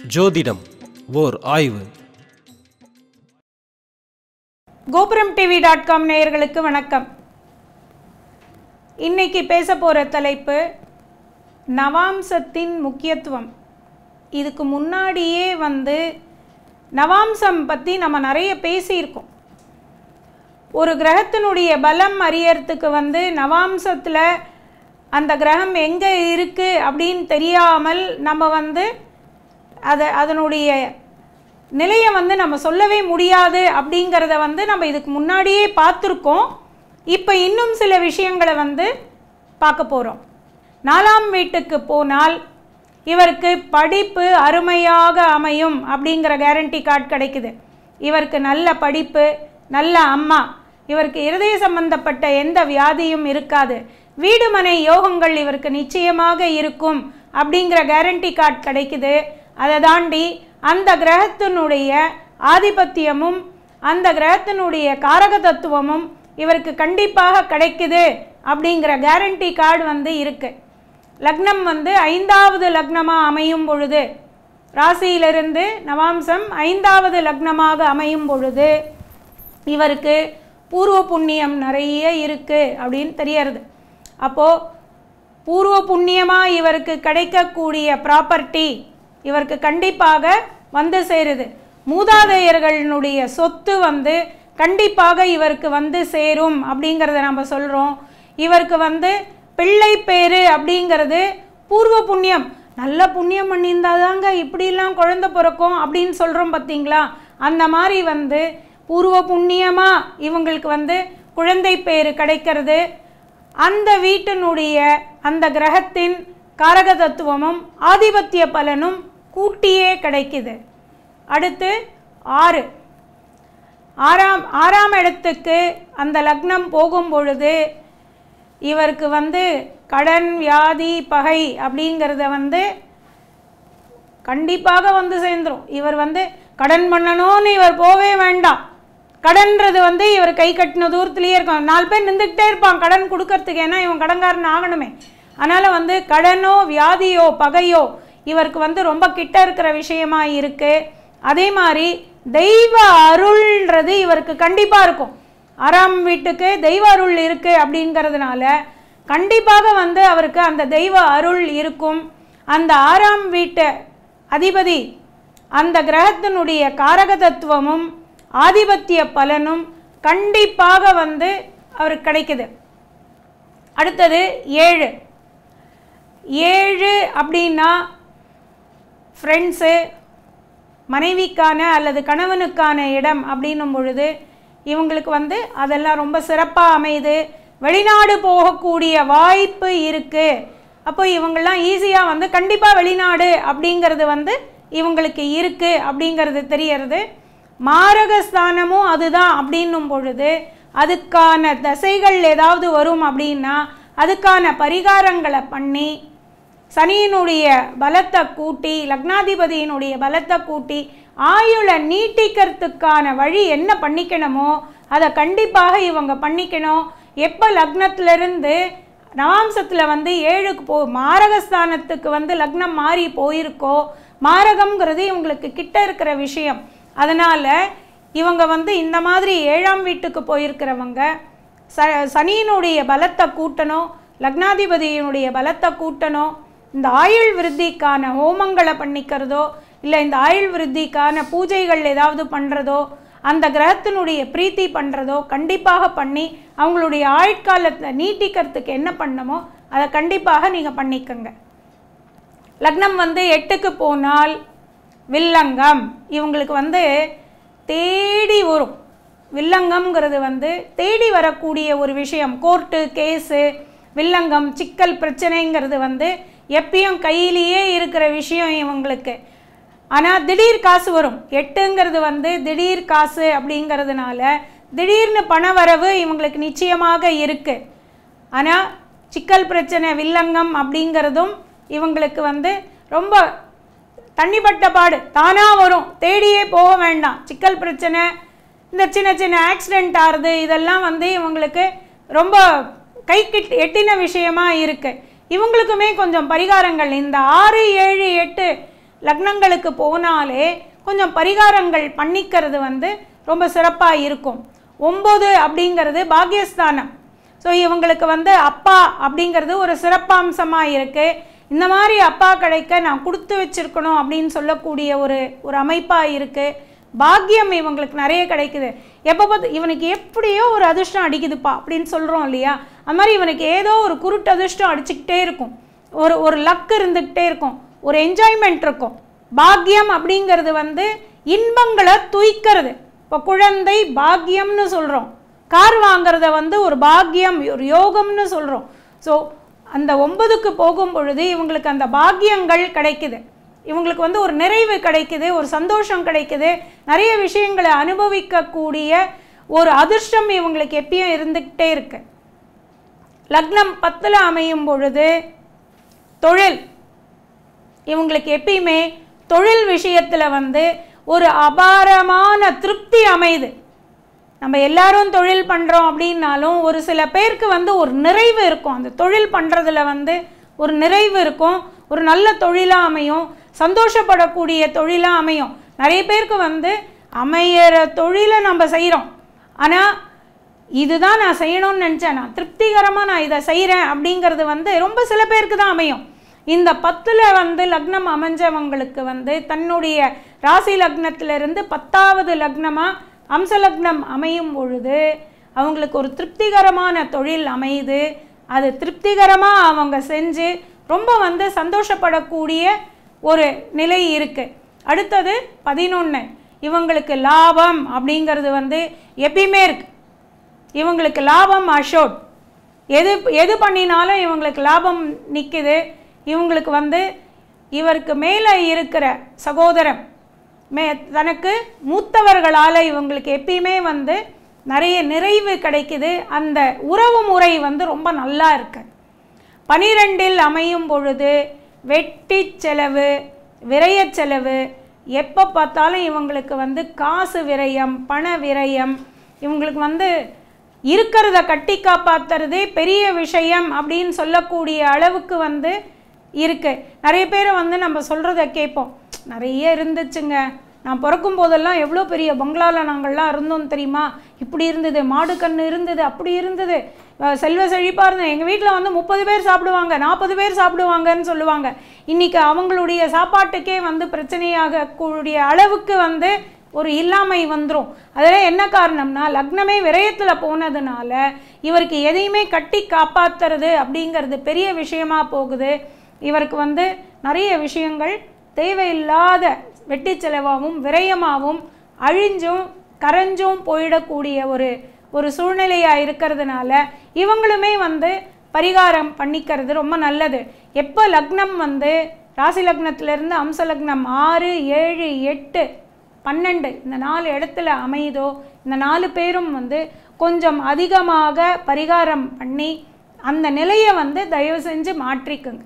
ஜோதிடம் ஓர் ஆய்வு. GopuramTV.com நேயர்களுக்கு வணக்கம். இன்னைக்கு பேச போகிற தலைப்பு நவாம்சத்தின் முக்கியத்துவம். இதுக்கு முன்னாடியே நவாம்சம் பற்றி நம்ம நிறைய பேசியிருக்கோம். ஒரு கிரகத்தினுடைய பலம் அறியறதுக்கு நவாம்சத்தில் அந்த கிரகம் எங்கே இருக்குது அப்படின்னு தெரியாமல் நம்ம அதனுடைய நிலையை நம்ம சொல்லவே முடியாது அப்படிங்கிறத நம்ம இதுக்கு முன்னாடியே பார்த்துருக்கோம். இப்போ இன்னும் சில விஷயங்களை பார்க்க போகிறோம். 4ஆம் வீட்டுக்கு போனால் இவருக்கு படிப்பு அருமையாக அமையும் அப்படிங்கிற கேரண்டி கார்டு கிடைக்குது. இவருக்கு நல்ல படிப்பு, நல்ல அம்மா, இவருக்கு இருதய சம்பந்தப்பட்ட எந்த வியாதியும் இருக்காது, வீடு மனை யோகங்கள் இவருக்கு நிச்சயமாக இருக்கும் அப்படிங்கிற கேரண்டி கார்டு கிடைக்குது. அதை தாண்டி அந்த கிரகத்தினுடைய ஆதிபத்தியமும் அந்த கிரகத்தினுடைய காரக தத்துவமும் இவருக்கு கண்டிப்பாக கிடைக்குது அப்படிங்கிற கேரண்டி கார்டு இருக்குது. லக்னம் 5வது லக்னமாக அமையும் பொழுது, ராசியிலிருந்து நவாம்சம் 5வது லக்னமாக அமையும் பொழுது இவருக்கு பூர்வ புண்ணியம் நிறைய இருக்குது அப்படின்னு தெரியறது. அப்போது பூர்வ புண்ணியமாக இவருக்கு கிடைக்கக்கூடிய ப்ராப்பர்ட்டி இவருக்கு கண்டிப்பாக சேருது. மூதாதையர்களுடைய சொத்து கண்டிப்பாக இவருக்கு சேரும் அப்படிங்கிறத நம்ம சொல்கிறோம். இவருக்கு பிள்ளை பேரு அப்படிங்கிறது பூர்வ புண்ணியம். நல்ல புண்ணியம் பண்ணியிருந்தாதாங்க இப்படிலாம் குழந்தை பிறக்கும் அப்படின்னு சொல்கிறோம் பார்த்தீங்களா? அந்த மாதிரி பூர்வ புண்ணியமாக இவங்களுக்கு குழந்தை பேரு கிடைக்கிறது. அந்த வீட்டினுடைய அந்த கிரகத்தின் காரக தத்துவமும் ஆதிபத்திய பலனும் கூட்டியே கிடைக்குது. அடுத்து 6ஆம் இடத்துக்கு அந்த லக்னம் போகும் பொழுது இவருக்கு கடன், வியாதி, பகை அப்படிங்கிறத கண்டிப்பாக சேர்ந்துடும். இவர் கடன் பண்ணணும்னு இவர் போவே வேண்டாம். கடன்றது இவர் கை கட்டின தூரத்துலேயே இருக்கும். 4 பேர் நின்றுக்கிட்டே இருப்பான் கடன் கொடுக்கறதுக்கு, ஏன்னா இவன் கடன்காரன் ஆகணுமே. அதனால் கடனோ வியாதியோ பகையோ இவருக்கு ரொம்ப கிட்ட இருக்கிற விஷயமா இருக்குது. அதே மாதிரி தெய்வ அருள்ன்றது இவருக்கு கண்டிப்பாக இருக்கும். 6ஆம் வீட்டுக்கு தெய்வ அருள் இருக்குது அப்படிங்கிறதுனால கண்டிப்பாக அவருக்கு அந்த தெய்வ அருள் இருக்கும். அந்த 6ஆம் வீட்டு அதிபதி அந்த கிரகத்தினுடைய காரக தத்துவமும் ஆதிபத்திய பலனும் கண்டிப்பாக அவருக்கு கிடைக்குது. அடுத்தது 7 அப்படின்னா ஃப்ரெண்ட்ஸு, மனைவிக்கான அல்லது கணவனுக்கான இடம் அப்படின்னும் பொழுது இவங்களுக்கு அதெல்லாம் ரொம்ப சிறப்பாக அமையுது. வெளிநாடு போகக்கூடிய வாய்ப்பு இருக்குது. அப்போ இவங்கெல்லாம் ஈஸியாக கண்டிப்பாக வெளிநாடு அப்படிங்கிறது இவங்களுக்கு இருக்குது அப்படிங்கிறது தெரியறது. மாரகஸ்தானமும் அதுதான் அப்படின்னும் பொழுது அதுக்கான தசைகள் ஏதாவது வரும் அப்படின்னா அதுக்கான பரிகாரங்களை பண்ணி சனியினுடைய பலத்தை கூட்டி, லக்னாதிபதியினுடைய பலத்தை கூட்டி ஆயுளை நீட்டிக்கிறதுக்கான வழி என்ன பண்ணிக்கணுமோ அதை கண்டிப்பாக இவங்க பண்ணிக்கணும். எப்போ லக்னத்திலிருந்து நவாம்சத்தில் 7க்கு மாரகஸ்தானத்துக்கு லக்னம் மாறி போயிருக்கோ, மாரகம்ங்கிறது இவங்களுக்கு கிட்ட இருக்கிற விஷயம். அதனால் இவங்க இந்த மாதிரி 7ஆம் வீட்டுக்கு போயிருக்கிறவங்க சனியினுடைய பலத்தை கூட்டணும், லக்னாதிபதியினுடைய பலத்தை கூட்டணும். இந்த ஆயுள் விருத்திக்கான ஹோமங்களை பண்ணிக்கிறதோ இல்லை இந்த ஆயுள் விருத்திக்கான பூஜைகள் ஏதாவது பண்ணுறதோ அந்த கிரகத்தினுடைய பிரீத்தி பண்ணுறதோ கண்டிப்பாக பண்ணி அவங்களுடைய ஆயுட்காலத்தை நீட்டிக்கிறதுக்கு என்ன பண்ணணுமோ அதை கண்டிப்பாக நீங்கள் பண்ணிக்கோங்க. லக்னம் 8க்கு போனால் வில்லங்கம் இவங்களுக்கு தேடி வரும். வில்லங்கம்ங்கிறது தேடி வரக்கூடிய ஒரு விஷயம். கோர்ட்டு கேஸு, வில்லங்கம், சிக்கல், பிரச்சனைங்கிறது எப்பயும் கையிலேயே இருக்கிற விஷயம் இவங்களுக்கு. ஆனால் திடீர் காசு வரும். 8ங்கிறது திடீர் காசு அப்படிங்கிறதுனால திடீர்னு பண வரவு இவங்களுக்கு நிச்சயமாக இருக்குது. ஆனால் சிக்கல் பிரச்சனை, வில்லங்கம் அப்படிங்கிறதும் இவங்களுக்கு ரொம்ப தண்ணிப்பட்ட பாடு, தானாக வரும், தேடியே போக வேண்டாம். சிக்கல் பிரச்சனை, இந்த சின்ன சின்ன ஆக்சிடெண்ட் ஆகுது, இதெல்லாம் இவங்களுக்கு ரொம்ப கைக்கு எட்டின விஷயமா இருக்குது. இவங்களுக்குமே கொஞ்சம் பரிகாரங்கள் இந்த 6, 7, 8 லக்னங்களுக்கு போனாலே கொஞ்சம் பரிகாரங்கள் பண்ணிக்கிறது வந்து ரொம்ப சிறப்பாக இருக்கும். 9 அப்படிங்கிறது பாக்யஸ்தானம். ஸோ இவங்களுக்கு வந்து அப்பா அப்படிங்கிறது ஒரு சிறப்பம்சமாக இருக்குது. இந்த மாதிரி அப்பா கிடைக்க நான் கொடுத்து வச்சுருக்கணும் அப்படின்னு சொல்லக்கூடிய ஒரு அமைப்பாக இருக்குது. பாக்கியம் இவங்களுக்கு நிறைய கிடைக்குது. எப்போ பார்த்து இவனுக்கு எப்படியோ ஒரு அதிர்ஷ்டம் அடிக்குதுப்பா அப்படின்னு சொல்கிறோம் இல்லையா, அது மாதிரி இவனுக்கு ஏதோ ஒரு குருட்டு அதிர்ஷ்டம் அடிச்சுக்கிட்டே இருக்கும், ஒரு லக் இருந்துக்கிட்டே இருக்கும், ஒரு என்ஜாய்மெண்ட் இருக்கும். பாக்கியம் அப்படிங்கிறது வந்து இன்பங்களை துய்க்கிறது. இப்போ குழந்தை பாக்கியம்னு சொல்கிறோம், கார் வாங்கிறத வந்து ஒரு பாக்கியம், ஒரு யோகம்னு சொல்கிறோம். ஸோ அந்த 9க்கு போகும் பொழுது இவங்களுக்கு அந்த பாக்கியங்கள் கிடைக்குது, இவங்களுக்கு வந்து ஒரு நிறைவு கிடைக்குது, ஒரு சந்தோஷம் கிடைக்குது, நிறைய விஷயங்களை அனுபவிக்கக்கூடிய ஒரு அதிர்ஷ்டம் இவங்களுக்கு எப்பயும் இருந்துக்கிட்டே இருக்கு. லக்னம் 10ல் அமையும் பொழுது தொழில் இவங்களுக்கு எப்பயுமே தொழில் விஷயத்தில் வந்து ஒரு அபாரமான திருப்தி அமையுது. நம்ம எல்லாரும் தொழில் பண்ணுறோம் அப்படின்னாலும் ஒரு சில பேருக்கு வந்து ஒரு நிறைவு இருக்கும், அந்த தொழில் பண்ணுறதுல வந்து ஒரு நிறைவு இருக்கும், ஒரு நல்ல தொழிலாக அமையும், சந்தோஷப்படக்கூடிய தொழிலாக அமையும். நிறைய பேருக்கு வந்து அமையிற தொழிலை நம்ம செய்கிறோம், ஆனால் இதுதான் நான் செய்யணும்னு நினச்சேன், நான் திருப்திகரமாக நான் இதை செய்கிறேன் அப்படிங்கிறது வந்து ரொம்ப சில பேருக்கு தான் அமையும். இந்த 10ல் வந்து லக்னம் அமைஞ்சவங்களுக்கு வந்து தன்னுடைய ராசி லக்னத்திலிருந்து 10வது லக்னமாக அம்ச லக்னம் அமையும் பொழுது அவங்களுக்கு ஒரு திருப்திகரமான தொழில் அமையுது. அது திருப்திகரமாக அவங்க செஞ்சு ரொம்ப வந்து சந்தோஷப்படக்கூடிய ஒரு நிலை இருக்குது. அடுத்தது 11 இவங்களுக்கு லாபம் அப்படிங்கிறது வந்து எப்பயுமே இருக்குது. இவங்களுக்கு லாபம் அஷோட், எது பண்ணினாலும் இவங்களுக்கு லாபம் நிற்குது. இவங்களுக்கு வந்து இவருக்கு மேலே இருக்கிற சகோதரம் தனக்கு மூத்தவர்களால் இவங்களுக்கு எப்பயுமே வந்து நிறைய நிறைவு கிடைக்குது. அந்த உறவு முறை வந்து ரொம்ப நல்லா இருக்கு. 12ல் அமையும் பொழுது வெட்டி செலவு, விரய செலவு, எப்போ பார்த்தாலும் இவங்களுக்கு வந்து காசு விரயம், பண விரயம், இவங்களுக்கு வந்து இருக்கிறத கட்டி காப்பாற்றுறதே பெரிய விஷயம் அப்படின்னு சொல்லக்கூடிய அளவுக்கு வந்து இருக்குது. நிறைய பேர் வந்து நம்ம சொல்கிறத கேட்போம், நிறைய இருந்துச்சுங்க, நான் பிறக்கும் போதெல்லாம் எவ்வளோ பெரிய பங்களாவில் நாங்கள்லாம் இருந்தோம் தெரியுமா, இப்படி இருந்தது, மாடு கன்று இருந்தது, அப்படி இருந்தது, செல்வ செழிப்பாக இருந்தது, எங்கள் வீட்டில் வந்து 30 பேர் சாப்பிடுவாங்க, 40 பேர் சாப்பிடுவாங்கன்னு சொல்லுவாங்க. இன்றைக்கி அவங்களுடைய சாப்பாட்டுக்கே வந்து பிரச்சனையாக கூடிய அளவுக்கு வந்து ஒரு இல்லாமை வந்துடும். அதில் என்ன காரணம்னா லக்னமே விரயத்தில் போனதுனால இவருக்கு எதையுமே கட்டி காப்பாற்றுறது அப்படிங்கிறது பெரிய விஷயமாக போகுது. இவருக்கு வந்து நிறைய விஷயங்கள் தேவையில்லாத வெட்டி செலவாகவும் விரயமாகவும் அழிஞ்சும் கரைஞ்சும் போயிடக்கூடிய ஒரு சூழ்நிலையாக இருக்கிறதுனால இவங்களுமே வந்து பரிகாரம் பண்ணிக்கிறது ரொம்ப நல்லது. எப்போ லக்னம் வந்து ராசி லக்னத்திலேருந்து அம்ச லக்னம் 6, 7, 8, 12 இந்த 4 இடத்துல அமையுதோ இந்த 4 பேரும் வந்து கொஞ்சம் அதிகமாக பரிகாரம் பண்ணி அந்த நிலையை வந்து தயவு செஞ்சு மாற்றிக்குங்க.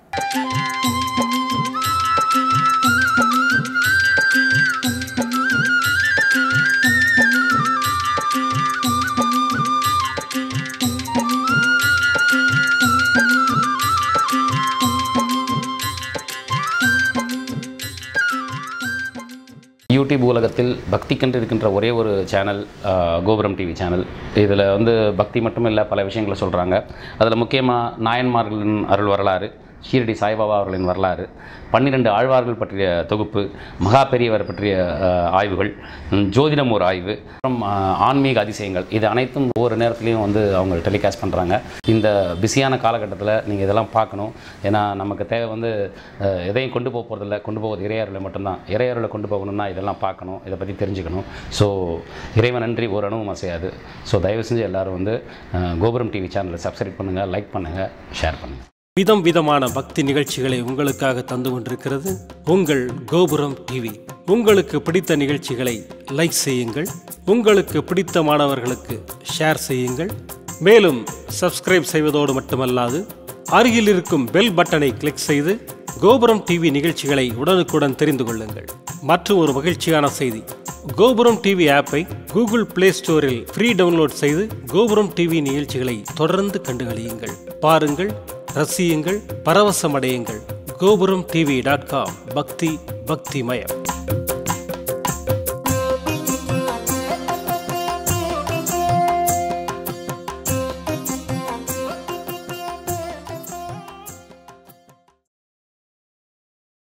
யூடியூப் உலகத்தில் பக்திக்கென்று இருக்கின்ற ஒரே ஒரு சேனல் கோபுரம் டிவி சேனல். இதில் வந்து பக்தி மட்டும் இல்லை, பல விஷயங்களை சொல்கிறாங்க. அதில் முக்கியமாக நாயன்மார்களின் அருள் வரலாறு, ஷீரடி சாய்பாபா அவர்களின் வரலாறு, 12 ஆழ்வார்கள் பற்றிய தொகுப்பு, மகா பெரியவர் பற்றிய ஆய்வுகள், ஜோதிடம் ஒரு ஆய்வு, அப்புறம் ஆன்மீக அதிசயங்கள், இது அனைத்தும் ஒவ்வொரு நேரத்துலையும் வந்து அவங்க டெலிகாஸ்ட் பண்ணுறாங்க. இந்த பிஸியான காலகட்டத்தில் நீங்கள் இதெல்லாம் பார்க்கணும். ஏன்னா நமக்கு தேவை வந்து எதையும் கொண்டு போக போகிறதில்ல, கொண்டு போவது இறையருளை மட்டும்தான். இறையருளை கொண்டு போகணும்னா இதெல்லாம் பார்க்கணும், இதை பற்றி தெரிஞ்சுக்கணும். ஸோ இறைவன் நன்றி ஒரு அணுவும் அசையாது. ஸோ தயவு செஞ்சு எல்லோரும் வந்து கோபுரம் டிவி சேனலை சப்ஸ்கிரைப் பண்ணுங்கள், லைக் பண்ணுங்கள், ஷேர் பண்ணுங்கள். விதம் விதமான பக்தி நிகழ்ச்சிகளை உங்களுக்காக தந்து கொண்டிருக்கிறது உங்கள் கோபுரம் டிவி. உங்களுக்கு பிடித்த நிகழ்ச்சிகளை லைக் செய்யுங்கள், உங்களுக்கு பிடித்த மாணவர்களுக்கு ஷேர் செய்யுங்கள். மேலும் சப்ஸ்கிரைப் செய்வதோடு மட்டுமல்லாது அருகில் இருக்கும் பெல் பட்டனை கிளிக் செய்து கோபுரம் டிவி நிகழ்ச்சிகளை உடனுக்குடன் தெரிந்து கொள்ளுங்கள். மற்றும் ஒரு மகிழ்ச்சியான செய்தி, கோபுரம் டிவி ஆப்பை கூகுள் பிளே ஸ்டோரில் ஃப்ரீ டவுன்லோட் செய்து கோபுரம் டிவி நிகழ்ச்சிகளை தொடர்ந்து கண்டுகளியுங்கள், பாருங்கள், ரசியுங்கள், பரவசமடையுங்கள். gopuramtv.com. பக்தி பக்திமயம்.